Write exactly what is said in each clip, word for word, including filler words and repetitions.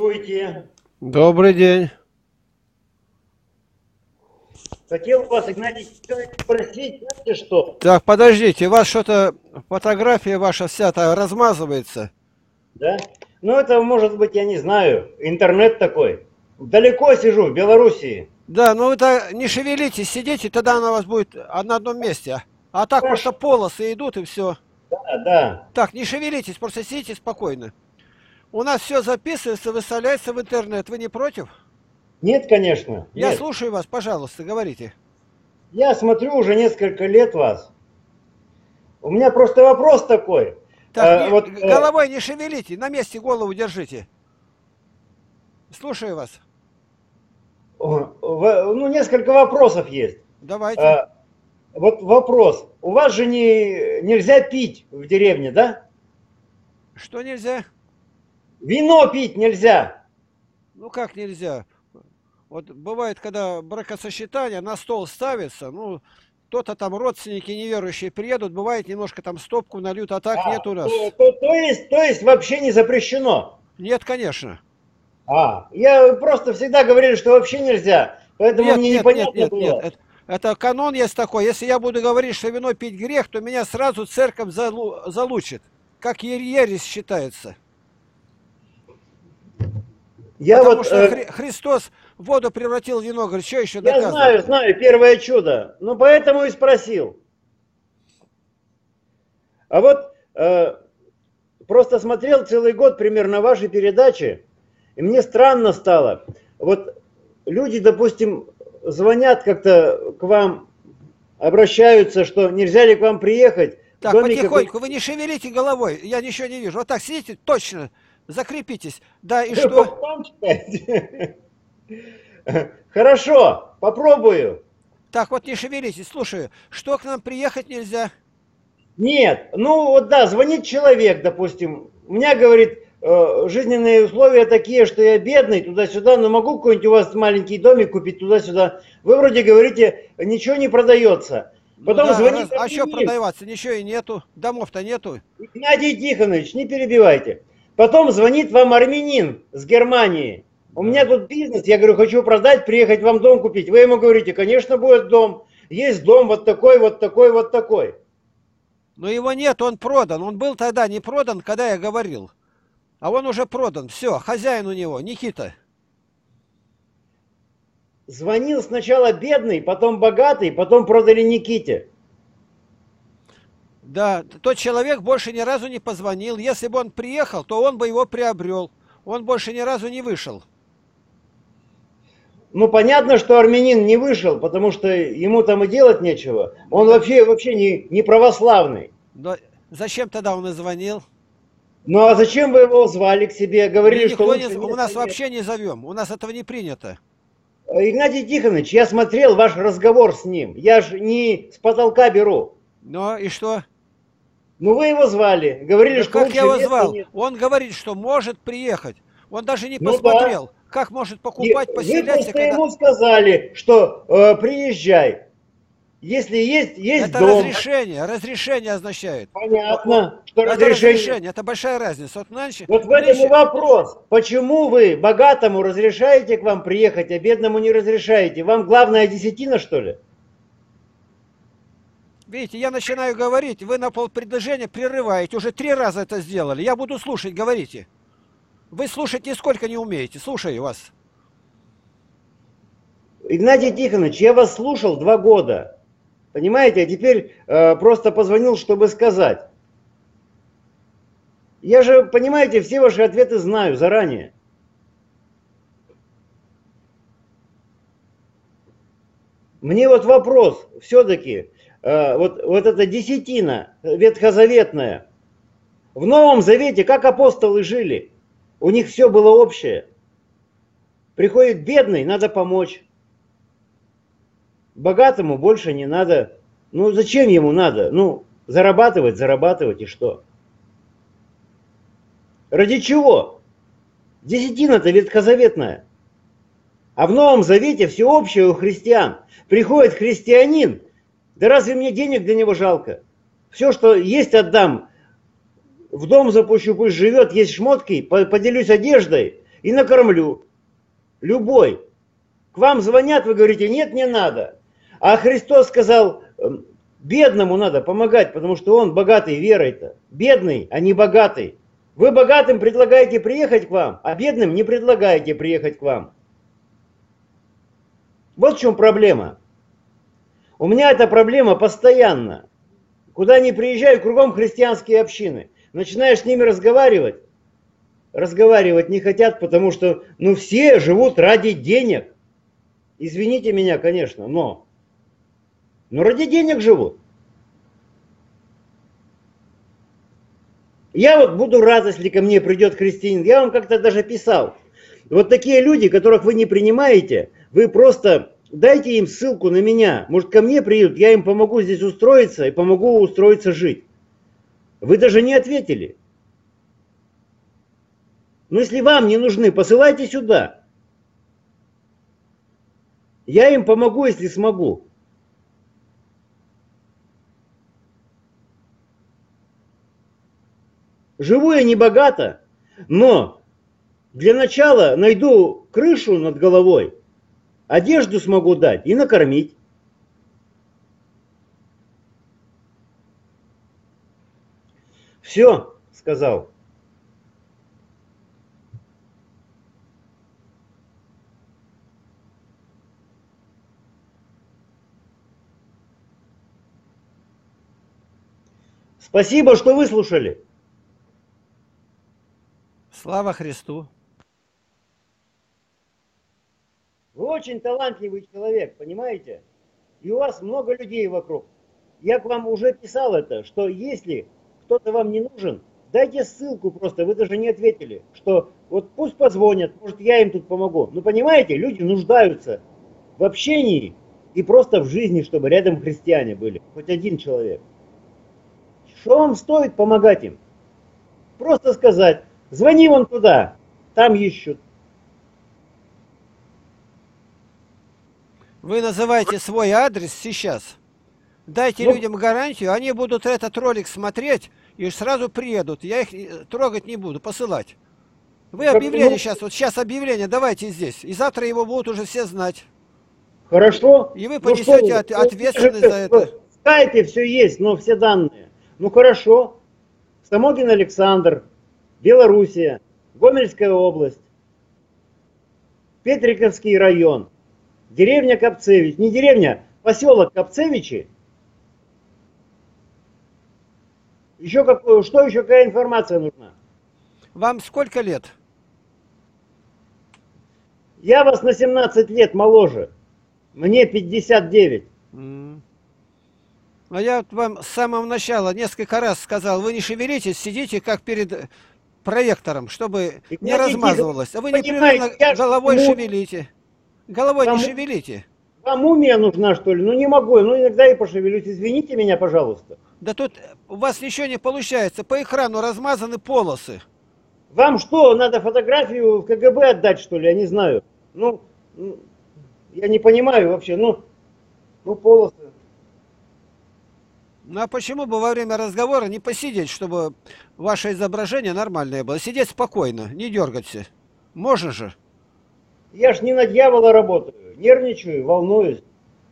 Здравствуйте. Добрый день. Хотел вас, Игнатий Николаевич, спросить, знаете что? Так, подождите, у вас что-то, фотография ваша вся-то размазывается. Да? Ну, это может быть, я не знаю, интернет такой. Далеко сижу, в Белоруссии. Да, ну это не шевелитесь, сидите, тогда она у вас будет а, на одном месте. А так просто Хорошо. полосы идут и все. Да, да. Так, не шевелитесь, просто сидите спокойно. У нас все записывается, выставляется в интернет. Вы не против? Нет, конечно, Я нет. слушаю вас, пожалуйста, говорите. Я смотрю уже несколько лет вас. У меня просто вопрос такой. Так, Э, не, вот, э, головой не шевелите, на месте голову держите. Слушаю вас. в- ну, несколько вопросов есть. Давайте. Э, вот вопрос. У вас же не, нельзя пить в деревне, да? Что нельзя? Вино пить нельзя. Ну как нельзя? Вот бывает, когда бракосочетание на стол ставится, ну, кто-то там, родственники неверующие приедут, бывает, немножко там стопку нальют, а так А, нет у нас. то, то- то есть, то есть вообще не запрещено. Нет, конечно. А, я просто всегда говорил, что вообще нельзя, поэтому Нет, мне нет, нет, непонятно нет, нет. было. Это, это канон есть такой. Если я буду говорить, что вино пить грех, то меня сразу церковь залу- залучит. Как ер- ересь считается. Я Потому вот, что э, Хри- Христос воду превратил в вино. Говорит, что еще я знаю, доказывать-то? знаю, первое чудо, ну поэтому и спросил. А вот э, просто смотрел целый год примерно ваши передачи, и мне странно стало. Вот люди, допустим, звонят как-то к вам, обращаются, что нельзя ли к вам приехать, в Так, доме какой-то. потихоньку, вы не шевелите головой, я ничего не вижу. Вот так сидите, точно, закрепитесь. Да, и что? Пополам читаете? Хорошо, попробую. Так, вот не шевелитесь, слушаю, что к нам приехать нельзя? Нет, ну вот да, звонит человек, допустим, у меня, говорит, э, жизненные условия такие, что я бедный, туда-сюда, но могу какой-нибудь у вас маленький домик купить туда-сюда. Вы вроде говорите, ничего не продается. Ну Потом да, раз... звонит а что армянин. продаваться? Ничего и нету, домов-то нету. Игнатий Тихонович, не перебивайте. Потом звонит вам армянин с Германии. У меня Да. тут бизнес, я говорю, хочу продать, приехать вам дом купить. Вы ему говорите, конечно, будет дом. Есть дом вот такой, вот такой, вот такой. Но его нет, он продан. Он был тогда не продан, когда я говорил. А он уже продан. Все, хозяин у него, Никита. Звонил сначала бедный, потом богатый, потом продали Никите. Да, тот человек больше ни разу не позвонил. Если бы он приехал, то он бы его приобрел. Он больше ни разу не вышел. Ну, понятно, что армянин не вышел, потому что ему там и делать нечего. Ну Он так, вообще, вообще не, не православный. но зачем тогда он и звонил? Ну, а зачем вы его звали к себе? Мы Говорили, что никто не... лучше У нас места нет. вообще не зовем. У нас этого не принято. Игнатий Тихонович, я смотрел ваш разговор с ним. Я же не с потолка беру. Ну и что? Ну, вы его звали. Говорили, Да что как лучше я его места звал? нет. Он говорит, что может приехать. Он даже не Ну да. посмотрел, как может И покупать, вы поселяться, просто когда... ему сказали, что э, приезжай. Если есть, есть Это дом. разрешение. Разрешение означает. О- о- Понятно, что Это разрешение. разрешение. Это большая разница. Вот нынче, Вот в этом и нынче вопрос. Почему вы богатому разрешаете к вам приехать, а бедному не разрешаете? Вам главное десятина, что ли? видите, я начинаю говорить, вы на полпредложения прерываете. Уже три раза это сделали. Я буду слушать, говорите. Вы слушать нисколько не умеете. Слушаю вас. Игнатий Тихонович, я вас слушал два года. Понимаете, а теперь э, просто позвонил, чтобы сказать. Я же, понимаете, все ваши ответы знаю заранее. Мне вот вопрос, все-таки, э, вот, вот эта десятина ветхозаветная, в Новом Завете как апостолы жили? У них все было общее. Приходит бедный, надо помочь. Богатому больше не надо. Ну зачем ему надо? Ну, зарабатывать, зарабатывать и что? Ради чего? Десятина-то ветхозаветная. А в Новом Завете все общее у христиан. Приходит христианин, да разве мне денег для него жалко? Все, что есть, отдам. В дом запущу, пусть живет, есть шмотки, поделюсь одеждой. и накормлю. Любой. К вам звонят, вы говорите, нет, не надо. А Христос сказал, бедному надо помогать, потому что он богатый верой-то. Бедный, а не богатый. Вы богатым предлагаете приехать к вам, а бедным не предлагаете приехать к вам. Вот в чем проблема. У меня эта проблема постоянно. Куда ни приезжаю, кругом христианские общины. Начинаешь с ними разговаривать. Разговаривать не хотят, потому что ну, все живут ради денег. Извините меня, конечно, но, но ради денег живут. Я вот буду рад, если ко мне придет христианин. Я вам как-то даже писал. Вот такие люди, которых вы не принимаете, вы просто дайте им ссылку на меня. Может, ко мне приедут, я им помогу здесь устроиться и помогу устроиться жить. Вы даже не ответили. Но если вам не нужны, посылайте сюда. Я им помогу, если смогу. Живу я не богато, но для начала найду крышу над головой, одежду смогу дать и накормить. Все, сказал. Спасибо, что выслушали. Слава Христу. Вы очень талантливый человек, понимаете? И у вас много людей вокруг. Я к вам уже писал это, что если кто-то вам не нужен, дайте ссылку просто, вы даже не ответили, что вот пусть позвонят, может я им тут помогу. Ну понимаете, люди нуждаются в общении и просто в жизни, чтобы рядом христиане были, хоть один человек. Что вам стоит помогать им? Просто сказать, звони вон туда, там ищут. Вы называете свой адрес сейчас. Дайте Ну, людям гарантию, они будут этот ролик смотреть и сразу приедут. Я их трогать не буду, посылать. Вы как- объявление ну, сейчас, вот сейчас объявление давайте здесь. И завтра его будут уже все знать. Хорошо. И вы Ну, понесете что, от- ну, ответственность скажите, за это. В скайпе все есть, но все данные. Ну хорошо. Самогин Александр, Белоруссия, Гомельская область, Петриковский район, деревня Копцевич. Не деревня, поселок Копцевичи. Еще какую, что еще, какая информация нужна? Вам сколько лет? Я вас на семнадцать лет моложе. Мне пятьдесят девять. М. А я вот вам с самого начала несколько раз сказал, вы не шевелитесь, сидите как перед э, проектором, чтобы И не я не размазывалось. А вы понимаете, непрерывно я ж головой кому- шевелите. Головой не кому- шевелите. Вам мумия нужна, что ли? Ну не могу, ну иногда и пошевелюсь. Извините меня, пожалуйста. Да тут у вас ничего не получается. По экрану размазаны полосы. Вам что, надо фотографию в ка гэ бэ отдать, что ли? Я не знаю. Ну, ну, я не понимаю вообще. Ну, ну полосы. Ну а почему бы во время разговора не посидеть, чтобы ваше изображение нормальное было? Сидеть спокойно, не дергаться. Можно же. Я ж не на дьявола работаю. Нервничаю, волнуюсь.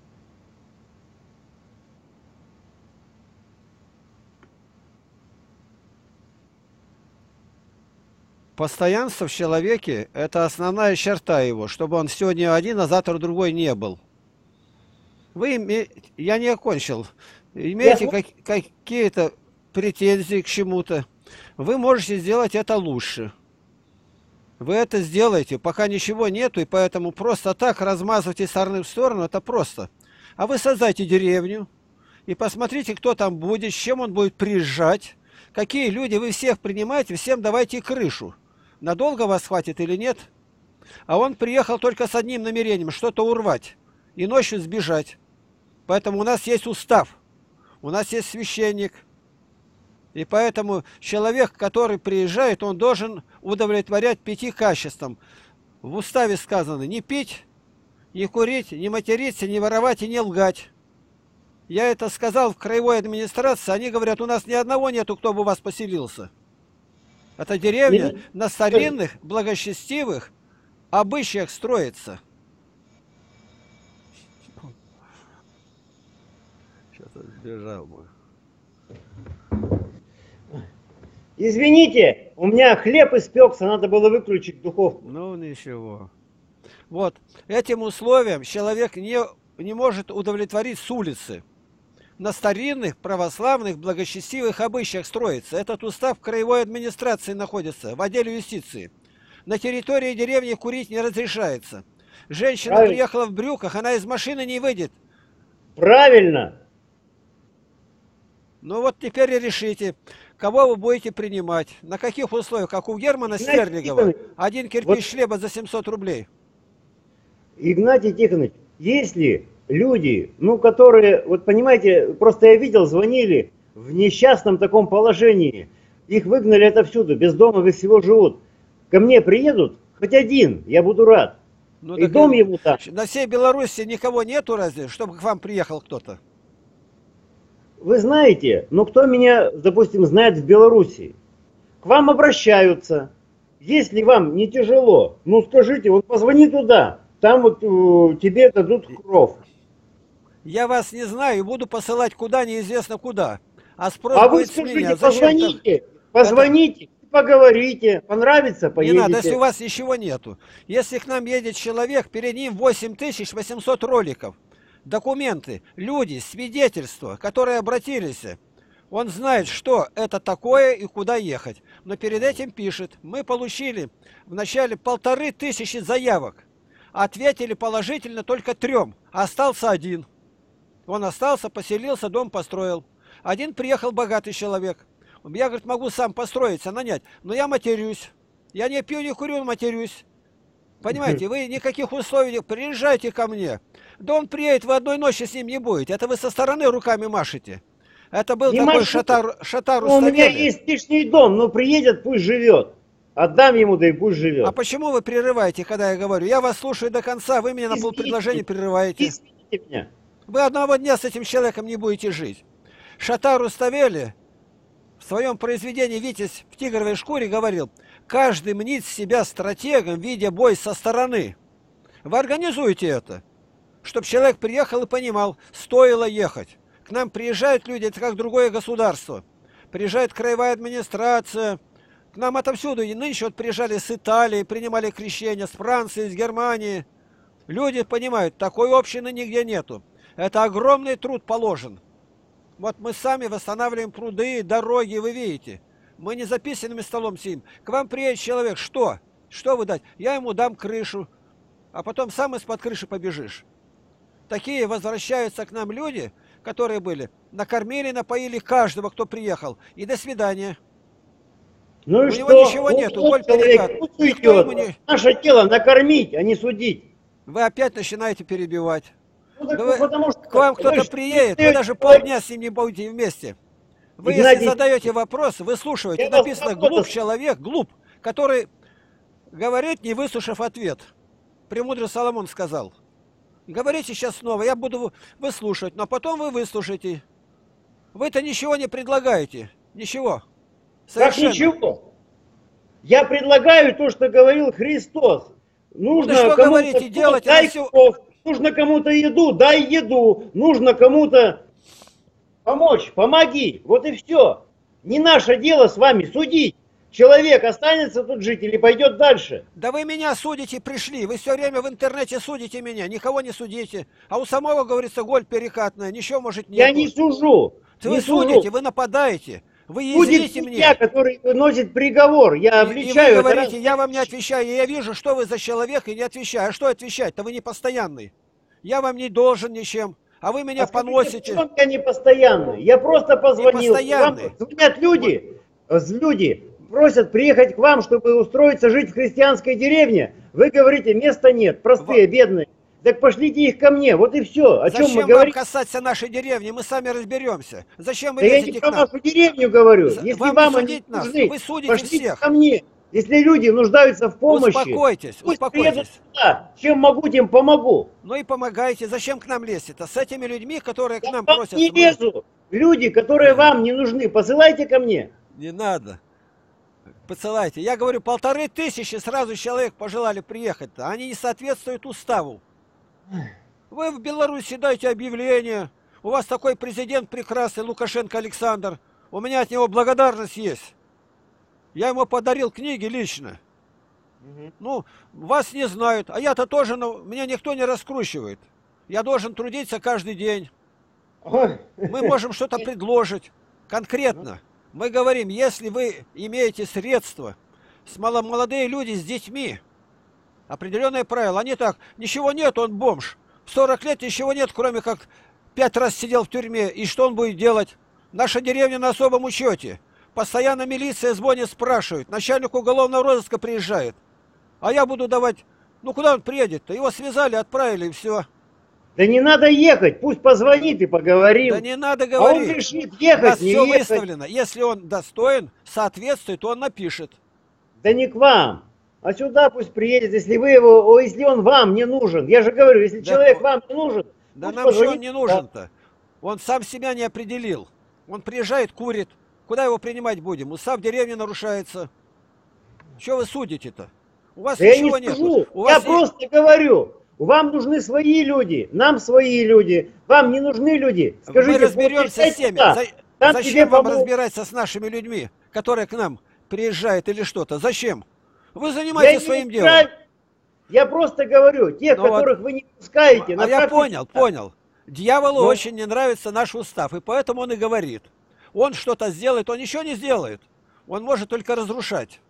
Постоянство в человеке – это основная черта его, чтобы он сегодня один, а завтра другой не был. Вы, име- я не окончил, имеете Я- как- какие-то претензии к чему-то, вы можете сделать это лучше. Вы это сделаете, пока ничего нету, и поэтому просто так размазывать из стороны в сторону – это просто. А вы создайте деревню и посмотрите, кто там будет, с чем он будет приезжать, какие люди, вы всех принимаете, всем давайте крышу. Надолго вас хватит или нет? А он приехал только с одним намерением – что-то урвать и ночью сбежать. Поэтому у нас есть устав, у нас есть священник. И поэтому человек, который приезжает, он должен удовлетворять пяти качествам. В уставе сказано не пить, не курить, не материться, не воровать и не лгать. Я это сказал в краевой администрации, они говорят, у нас ни одного нету, кто бы у вас поселился. Эта деревня Меня- на старинных, благочестивых обычаях строится. Что-то сбежал мой. Извините, у меня хлеб испекся, надо было выключить духовку. Ну, ничего. Вот. Этим условиям человек не, не может удовлетворить с улицы. На старинных православных благочестивых обычаях строится. Этот устав в краевой администрации находится, в отделе юстиции. На территории деревни курить не разрешается. Женщина Правильно. приехала в брюках, она из машины не выйдет. Правильно. Ну вот теперь и решите, кого вы будете принимать. На каких условиях, как у Германа Игнатий Стерлигова. Тихонович, Один кирпич вот- хлеба за семьсот рублей. Игнатий Тихонович, если люди, ну, которые, вот понимаете, просто я видел, звонили в несчастном таком положении, их выгнали отовсюду, без дома, без всего живут. Ко мне приедут, хоть один, я буду рад. Ну, И так дом и- ему там. На всей Беларуси никого нету разве, чтобы к вам приехал кто-то? Вы знаете, ну кто меня, допустим, знает в Беларуси? К вам обращаются. Если вам не тяжело, ну скажите, вот позвони туда, там вот э, тебе дадут кров. Я вас не знаю и буду посылать куда неизвестно куда. А спрос А вы будет с меня. скажите, Зачем так? позвоните, позвоните, поговорите, понравится, Не поедете. надо, если у вас ничего нету. Если к нам едет человек, перед ним восемь тысяч восемьсот роликов. Документы, люди, свидетельства, которые обратились. Он знает, что это такое и куда ехать. Но перед этим пишет, мы получили в начале полторы тысячи заявок. Ответили положительно только трем, а остался один. Он остался, поселился, дом построил. Один приехал богатый человек. Я, говорит, могу сам построиться, нанять, но я матерюсь. Я не пью, не курю, матерюсь. Понимаете, вы никаких условий, не- приезжайте ко мне. Да он приедет, вы одной ночи с ним не будете. Это вы со стороны руками машете. Это был Не такой машу. шатар, шатар Ну, у меня Руставели. есть лишний дом, ну приедет, пусть живет. Отдам ему, да и пусть живет. А почему вы прерываете, когда я говорю? Я вас слушаю до конца, вы меня на Извините. полпредложения прерываете. Извините меня. Вы одного дня с этим человеком не будете жить. Шатар Руставели в своем произведении «Витязь в тигровой шкуре» говорил, каждый мнит себя стратегом, видя бой со стороны. Вы организуете это, чтобы человек приехал и понимал, стоило ехать. К нам приезжают люди, это как другое государство. Приезжает краевая администрация, к нам отовсюду. И нынче вот приезжали с Италии, принимали крещение, с Франции, с Германии. Люди понимают, такой общины нигде нету. Это огромный труд положен. Вот мы сами восстанавливаем пруды, дороги, вы видите. Мы не за писаным столом сидим. К вам приедет человек, что? Что вы дать? Я ему дам крышу, а потом сам из-под крыши побежишь. Такие возвращаются к нам люди, которые были, накормили, напоили каждого, кто приехал. И до свидания. Ну и У что? него ничего Ну, нету, вот голь человек, перекат. пусть Никто уйдет. ему не... Наше дело накормить, а не судить. Вы опять начинаете перебивать. Ну, так Да вы- потому что К вам вы кто-то ж приедет, вы не даже человек. полдня с ним не будете вместе. Вы, Игнатий, если задаете вопрос, вы слушаете, я вас написано свободно- глуп человек, глуп, который говорит, не выслушав ответ. Премудрый Соломон сказал. Говорите сейчас снова, я буду выслушивать, но потом вы выслушаете. Вы-то ничего не предлагаете. Ничего. Как Совершенно. ничего. Я предлагаю то, что говорил Христос. Нужно Ну, да что кому-то говорите, кров, делайте, дай на всю- кров. Нужно кому-то еду, дай еду. Нужно кому-то помочь, помоги. Вот и все. Не наше дело с вами судить. Человек останется тут жить или пойдет дальше. Да вы меня судите, пришли. Вы все время в интернете судите меня. Никого не судите. А у самого, говорится, голь перекатная. Ничего, может, нет. Я не сужу. Вы не сужу. судите, вы нападаете. Вы Будет язвите судья, мне. который выносит приговор. Я И, и обличаю. вы это говорите, раз- я вам не отвечаю. И я вижу, что вы за человек, и не отвечаю. А что отвечать-то? Вы не постоянный. Я вам не должен ничем. А вы меня А скажите, поносите. почему я не постоянный? Я просто позвонил. постоянный. Вам звонят люди, э, люди просят приехать к вам, чтобы устроиться жить в христианской деревне. Вы говорите, места нет, простые, бедные. Так пошлите их ко мне, вот и все. О чем Зачем мы вам говорим? касаться нашей деревни? Мы сами разберемся. Зачем вы Да я не лезете к про нам? нашу деревню говорю. За- Если вам вам, не они судить нас, нужны, вы судите пошлите всех. ко мне. Если люди нуждаются в помощи, Успокойтесь, пусть приедут успокойтесь. сюда. Чем могу, тем помогу. Ну и помогайте. Зачем к нам лезть-то? С этими людьми, которые к Я нам вам просят. не мы- лезу. Люди, которые вам не нужны, посылайте ко мне. Не надо. посылайте. Я говорю, полторы тысячи сразу человек пожелали приехать-то. Они не соответствуют уставу. Вы в Беларуси дайте объявление. У вас такой президент прекрасный, Лукашенко Александр. У меня от него благодарность есть. Я ему подарил книги лично. Угу. Ну, вас не знают. А я-то тоже, но меня никто не раскручивает. Я должен трудиться каждый день. Мы можем что-то предложить. Конкретно. Мы говорим, если вы имеете средства, молодые люди с детьми, определенные правила. Они так, ничего нет, он бомж. В сорок лет ничего нет, кроме как пять раз сидел в тюрьме. И что он будет делать? Наша деревня на особом учете. Постоянно милиция звонит, спрашивает. Начальник уголовного розыска приезжает. А я буду давать... Ну куда он приедет-то? Его связали, отправили и все. Да не надо ехать, пусть позвонит и поговорим. Да не надо говорить. А он решит ехать, У нас не все ехать. выставлено. Если он достоин, соответствует, то он напишет. Да не к вам. А сюда пусть приедет, если вы его, о, если он вам не нужен. Я же говорю, если Да, человек вам не нужен. Да нам что он не нужен-то? Он сам себя не определил. Он приезжает, курит. Куда его принимать будем? Устав деревни нарушается. Что вы судите-то? У вас Да ничего я не нет. сужу. У Я вас просто есть... говорю. Вам нужны свои люди, нам свои люди, вам не нужны люди. Скажите, мы разберемся с теми. Да. За... Там Зачем вам помогут. разбираться с нашими людьми, которые к нам приезжают или что-то? Зачем? Вы занимаетесь я своим не делом. играю. Я просто говорю, тех, Ну которых вот. вы не пускаете. А я понял, понял. Дьяволу Но... очень не нравится наш устав, и поэтому он и говорит. Он что-то сделает, он ничего не сделает. Он может только разрушать.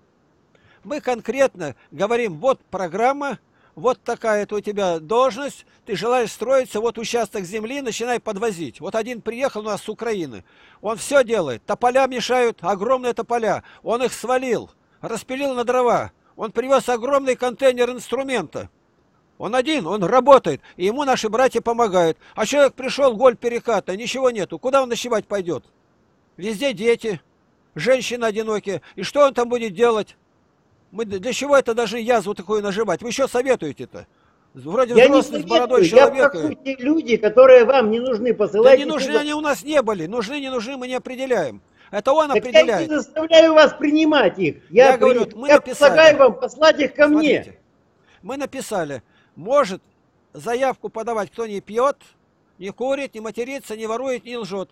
Мы конкретно говорим, вот программа, вот такая-то у тебя должность, ты желаешь строиться, вот участок земли, начинай подвозить. Вот один приехал у нас с Украины, он все делает, тополя мешают, огромные тополя, он их свалил, распилил на дрова, он привез огромный контейнер инструмента. Он один, он работает, и ему наши братья помогают. А человек пришел, голь переката, ничего нету, куда он ночевать пойдет? Везде дети, женщины одинокие, и что он там будет делать? Мы для чего это должны язву такую наживать? Вы что советуете-то? Вроде я взрослый не с бородой советую, человек. Я прошу те люди, которые вам не нужны, Да посылайте. не нужны сюда. они у нас не были. Нужны, не нужны, мы не определяем. Это он Так определяет. я не заставляю вас принимать их. Я, Я говорю, при... мы я написали. предлагаю вам послать их ко Смотрите, мне. мы написали, может заявку подавать, кто не пьет, не курит, не матерится, не ворует, не лжет.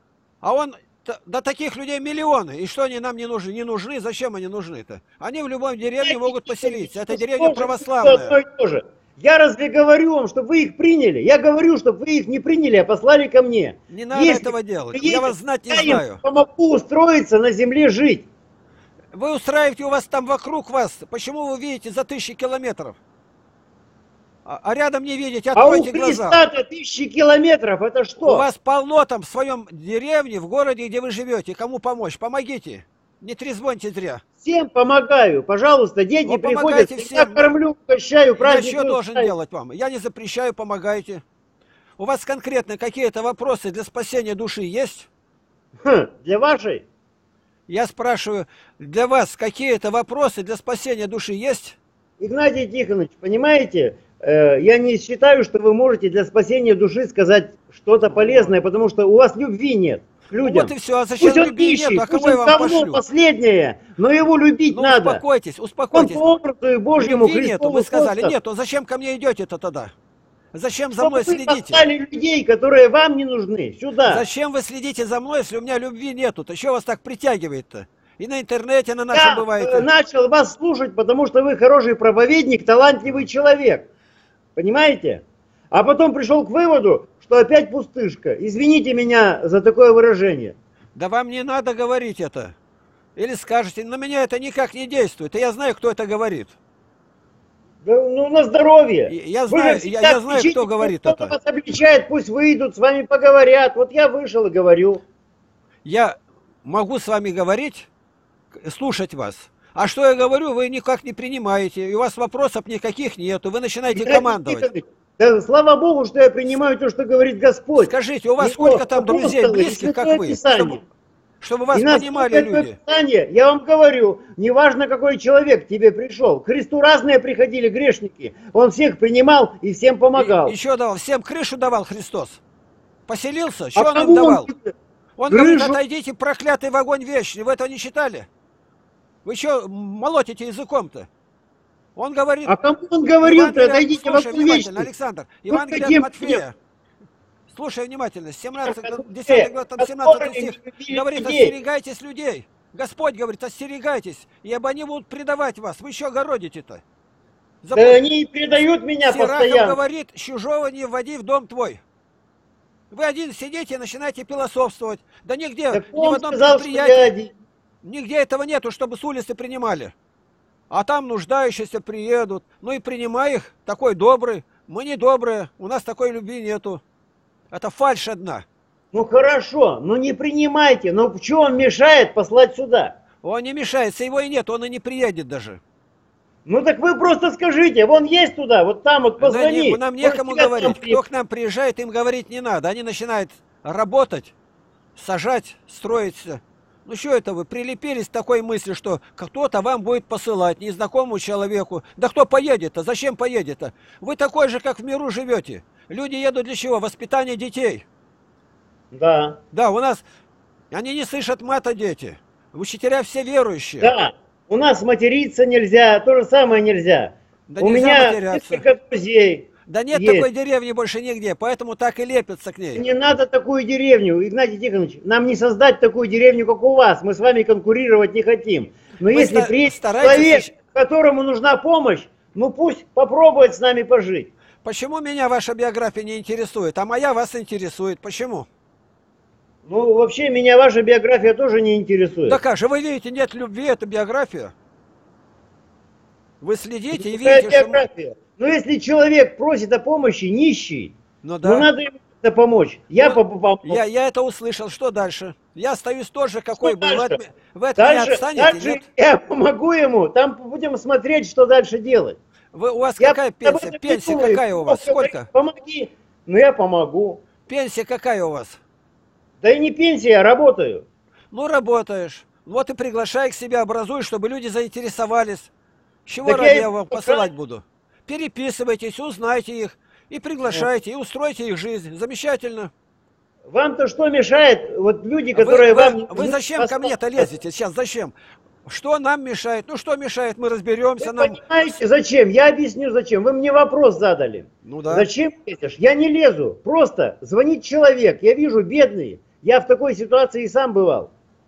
А он... Да таких людей миллионы. И что они нам не нужны? Не нужны? Зачем они нужны-то? Они в любой деревне могут поселиться. Это деревня православная. Я разве говорю вам, чтобы вы их приняли? Я говорю, чтобы вы их не приняли, а послали ко мне. Не надо Если этого делать. Приедет, я вас знать не я знаю. Помогу устроиться на земле жить. Вы устраиваете у вас там вокруг вас. Почему вы видите за тысячи километров? А, а рядом не видите, откройте глаза. А у Христа-то тысячи километров, это что? У вас полно там в своем деревне, в городе, где вы живете. Кому помочь? Помогите. Не трезвоньте зря. Всем помогаю. Пожалуйста, дети Вы приходят, всем. я кормлю, угощаю, праздник. Я что должен делать вам? Я не запрещаю, помогайте. У вас конкретно какие-то вопросы для спасения души есть? Хм, для вашей? Я спрашиваю, для вас какие-то вопросы для спасения души есть? Игнатий Тихонович, понимаете, э, я не считаю, что вы можете для спасения души сказать что-то полезное, потому что у вас любви нет к людям. Ну вот и все, а зачем пусть любви ищет, нет, а пусть кого я он вам давно пошлю? последнее, но его любить ну, надо. Успокойтесь, успокойтесь. Он по образу Божьему любви нету, Христову вы сказали, просто. нету, зачем ко мне идете-то тогда? Зачем за Чтобы мной вы следите? послали людей, которые вам не нужны, сюда. Зачем вы следите за мной, если у меня любви нету? То что вас так притягивает-то? И на интернете на нашем Я бываете. э, начал вас слушать, потому что вы хороший проповедник, талантливый человек. Понимаете? А потом пришел к выводу, что опять пустышка. Извините меня за такое выражение. Да вам не надо говорить это. Или скажете, на меня это никак не действует. И я знаю, кто это говорит. Да, ну, на здоровье. Я знаю, я, я знаю кричите, кто говорит кто это. Вас обличает, пусть выйдут, с вами поговорят. Вот я вышел и говорю. Я могу с вами говорить, слушать вас. А что я говорю, вы никак не принимаете. И у вас вопросов никаких нету. Вы начинаете командовать. Да, слава Богу, что я принимаю то, что говорит Господь. Скажите, у вас Его сколько там друзей апостолы, близких, как вы? Чтобы, чтобы вас и нас понимали люди. Писание, я вам говорю, неважно какой человек к тебе пришел. К Христу разные приходили грешники. Он всех принимал и всем помогал. И, еще давал, всем крышу давал Христос. Поселился, что а он им давал? Он, он крышу... говорит, отойдите, проклятый в огонь вечный. Вы этого не читали? Вы что молотите языком-то? Он говорит... А кому он говорил-то? Отойдите в слушай внимательно, вещи. Александр. Ну, Евангелие каким- от Матфея. Слушай внимательно. семнадцатый, десятый глава, там семнадцатый стих говорит, остерегайтесь людей. Господь говорит, остерегайтесь, ибо они будут предавать вас. Вы еще огородите-то. Да они предают меня Сирахов постоянно. говорит, чужого не вводи в дом твой. Вы один сидите и начинаете философствовать. Да нигде, Так ни в он одном сказал, что я предприятии, один. нигде этого нету, чтобы с улицы принимали. А там нуждающиеся приедут. Ну и принимай их, такой добрый. Мы не добрые, у нас такой любви нету. Это фальшь одна. Ну хорошо, ну не принимайте. Но что он мешает послать сюда? Он не мешается, его и нет, он и не приедет даже. Ну так вы просто скажите, вон есть туда, вот там вот позвони. Нам, нам некому говорить, кто к нам приезжает, им говорить не надо. Они начинают работать, сажать, строиться. Ну что это вы прилепились к такой мысли, что кто-то вам будет посылать незнакомому человеку. Да кто поедет-то? Зачем поедет-то? Вы такой же, как в миру живете. Люди едут для чего? Воспитание детей. Да. Да, у нас, они не слышат мата, дети. Учителя все верующие. Да, у нас материться нельзя, то же самое нельзя. Да у нельзя меня матеряться. несколько друзей. Да нет есть. такой деревни больше нигде, поэтому так и лепятся к ней. Не надо такую деревню, Игнатий Тихонович. Нам не создать такую деревню, как у вас. Мы с вами конкурировать не хотим. Но Вы если ста- приедет старайтесь- человек, которому нужна помощь, ну пусть попробует с нами пожить. Почему меня ваша биография не интересует, а моя вас интересует? Почему? Ну, вообще, меня ваша биография тоже не интересует. Да как же, вы видите, нет любви, это биография. Вы следите и Какая видите, что... биография? Но если человек просит о помощи, нищий, Ну ну да. надо ему это помочь. Я Ну, попал. Я, я это услышал. Что дальше? Я остаюсь тоже, какой был. Вы дальше? от, ме- вы от меня Дальше, отстанете, дальше нет? я помогу ему, там будем смотреть, что дальше делать. Вы, у вас Я какая об пенсия? этом Пенсия не думаю. какая у вас? Кто говорит, Сколько? Помоги. Ну я помогу. Пенсия какая у вас? Да и не пенсия, я работаю. Ну, работаешь. Вот и приглашай к себе, образуй, чтобы люди заинтересовались. Чего Так ради я я, и вам приглашаю. посылать буду? Переписывайтесь, узнайте их. И приглашайте, и устройте их жизнь. Замечательно. Вам-то что мешает? Вот люди, Вы, которые вы- вам... не- вы не зачем ко послушают. мне-то лезете сейчас? Зачем? Что нам мешает? Ну, что мешает? Мы разберемся. Вы Нам... понимаете, зачем? Я объясню, зачем. Вы мне вопрос задали. Ну да. Зачем лезешь? Я не лезу. Просто звонит человек. Я вижу бедный. Я в такой ситуации и сам бывал.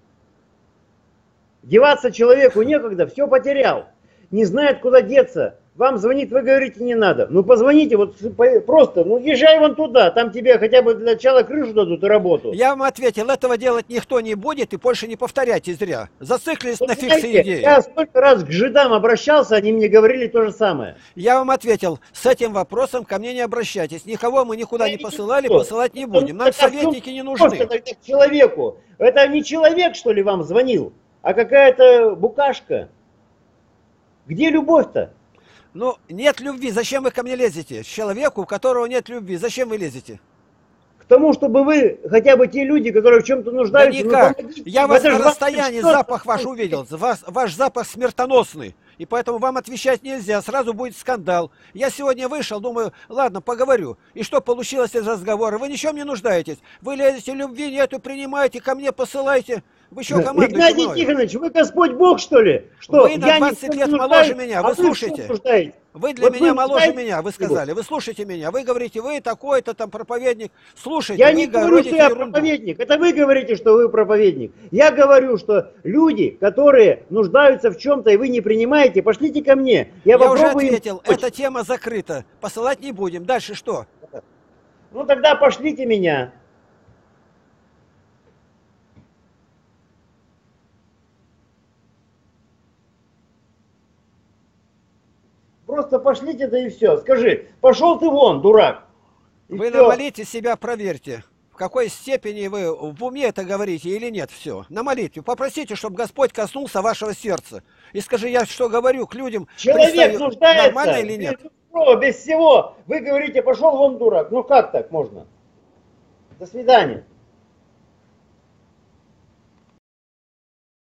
Деваться человеку некогда, все потерял. Не знает, куда деться. Вам звонит, вы говорите, не надо. Ну позвоните, вот по- просто, ну езжай вон туда, там тебе хотя бы для начала крышу дадут и работу. Я вам ответил, этого делать никто не будет, и больше не повторяйте зря. Зациклились Вы на фиксе знаете, идеи. я столько раз к жидам обращался, они мне говорили то же самое. Я вам ответил, с этим вопросом ко мне не обращайтесь. Никого мы никуда Я не не посылали, буду. посылать не Ну, будем. Нам так а в чем советники не вопрос нужны. тогда к человеку. Это не человек, что ли, вам звонил, а какая-то букашка. Где любовь-то? Ну, нет любви. Зачем вы ко мне лезете? Человеку, у которого нет любви. Зачем вы лезете? К тому, чтобы вы, хотя бы те люди, которые в чем-то Да нуждаются, ну, никак. помогите Я им. вас Это на же вам расстоянии что-то запах ваш стоит. увидел. Вас, ваш запах смертоносный. И поэтому вам отвечать нельзя. Сразу будет скандал. Я сегодня вышел, думаю, ладно, поговорю. И что получилось из разговора? Вы ничем не нуждаетесь. Вы лезете, любви нету, принимаете, ко мне посылайте. Вы еще командуете Игнатий мною. Тихонович, вы Господь Бог, что ли? Что, Вы на я двадцать ни в чем лет не моложе нуждаюсь, меня, а вы в чем слушайте. нуждаетесь? Вы для Вот меня вы моложе знаете, меня, вы что- сказали. Вы слушайте меня. Вы говорите, вы такой-то там проповедник. Слушайте, Я вы не говорю, говорите что я ерунду. проповедник. Это вы говорите, что вы проповедник. Я говорю, что люди, которые нуждаются в чем-то, и вы не принимаете, пошлите ко мне. Я, Я уже попробую им ответил, помочь. эта тема закрыта. Посылать не будем. Дальше что? Ну тогда пошлите меня. Просто пошлите, да и все. Скажи, пошел ты вон, дурак. И Вы всё. на молитве себя проверьте. В какой степени вы в уме это говорите или нет, все. На молитве. Попросите, чтобы Господь коснулся вашего сердца. И скажи, я что говорю к людям, Человек пристаю, нуждается. нормально или нет? Без слова, без всего. Вы говорите, пошел вон, дурак. Ну как так можно? До свидания.